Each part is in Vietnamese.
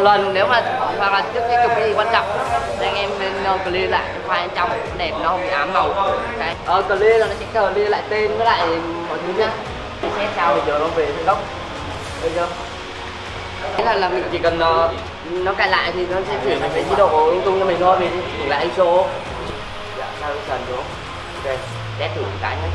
lần nếu mà hoặc là trước khi chụp cái gì quan trọng thì anh em nên clear lại file bên trong đẹp, nó không bị ám màu. Clear là nó sẽ clear lại tên với lại mọi thứ nhá. Cái xét sao bây giờ nó về gốc, được chưa? Thế là mình chỉ cần nó cài lại thì nó sẽ chuyển thành cái chế độ lung tung cho mình thôi, mình thử lại ISO. Dạ, sao dần xuống. Ok, test thử một cái nhé.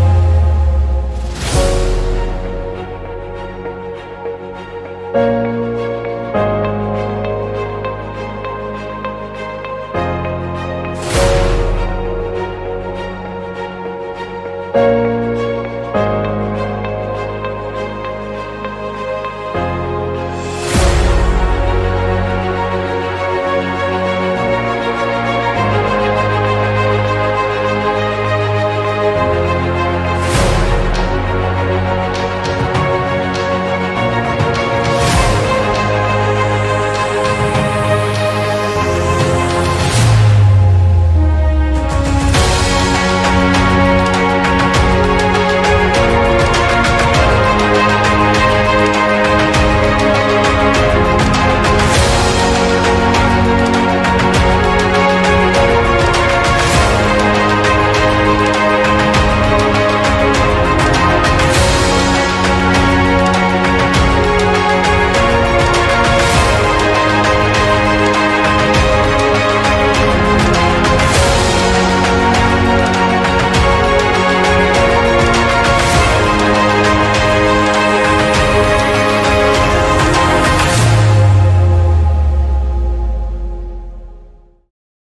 Thank you.